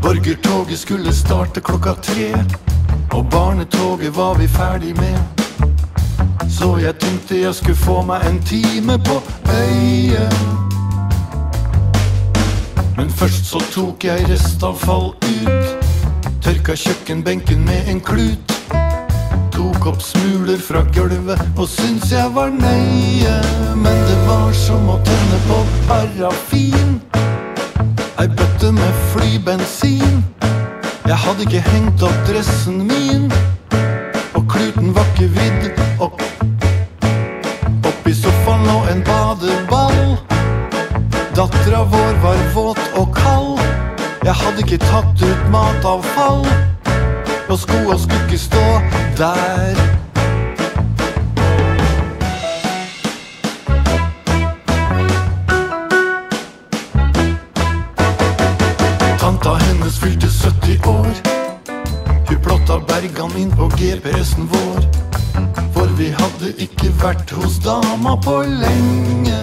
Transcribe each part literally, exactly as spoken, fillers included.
Borgertoget skulle starte klokka tre, og barnetoget var vi ferdig med. Så jeg tenkte jeg skulle få meg en time på øyet. Men først så tok jeg restavfall ut, tørka kjøkkenbenken med en klut, tok opp smuler fra gulvet og syntes jeg var nøye. Men det var som å tenne på parafin, ei bøtte med flybensin. Jeg hadde ikke hengt opp dressen min, og kluten var ikke vridd opp. Opp i sofaen lå en badeball, dattera vår var våt og kald. Jeg hadde ikke tatt ut matavfall, og skoa skulle ikke stå der. Tanta hennes fylte sytti år. Hun plotta bergene inn på G P S-en vår, for vi hadde ikke vært hos dama på lenge.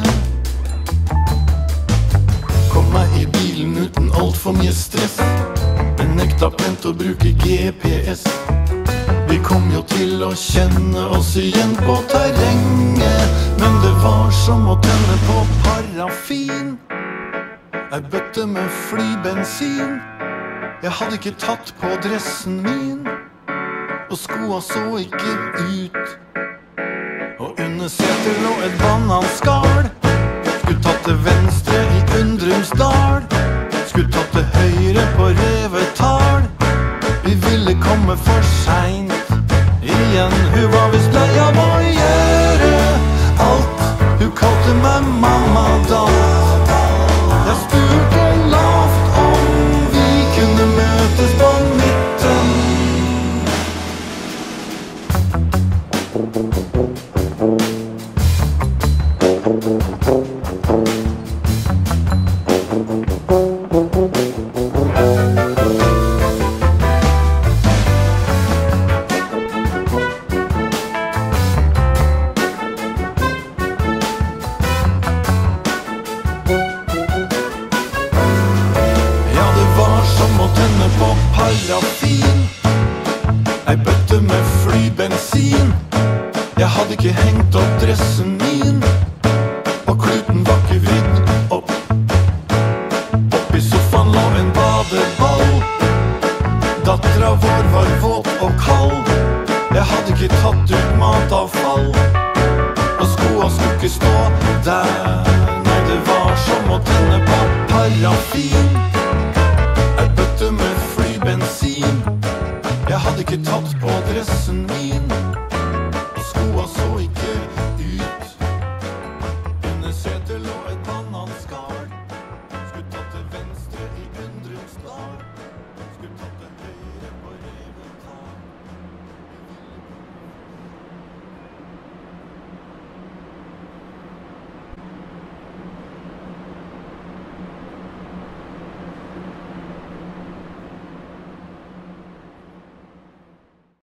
Kom meg i bilen uten alt for mye stress, men nekta plent å bruke G P S. Vi kom jo til å kjenne oss igjen på terrenget, men det var som å tenne på parafin, ei bøtte med flybensin. Jeg hadde ikke tatt på dressen min, og skoa så ikke ut. Og under setet lå et bananskal. Skulle tatt til venstre i Undrumsdal, skulle tatt til høyre på Revetal. Vi ville komme for seint igjen. Hun var visst lei av å gjøre alt. Hun kalte meg mamma da. Jeg spurte lavt om vi kunne møtes på midten. Tenne på parafin, ei bøtte med flybensin. Jeg hadde ikke hengt opp dressen min, og kluten var ikke vridd opp. Opp i sofaen lå en badeball, dattera vår var våt og kald. Jeg hadde ikke tatt ut matavfall, og skoa skulle ikke stå der. Nei, det var som å tenne på parafin, med flybensin. Jeg hadde ikke tatt på dressen min.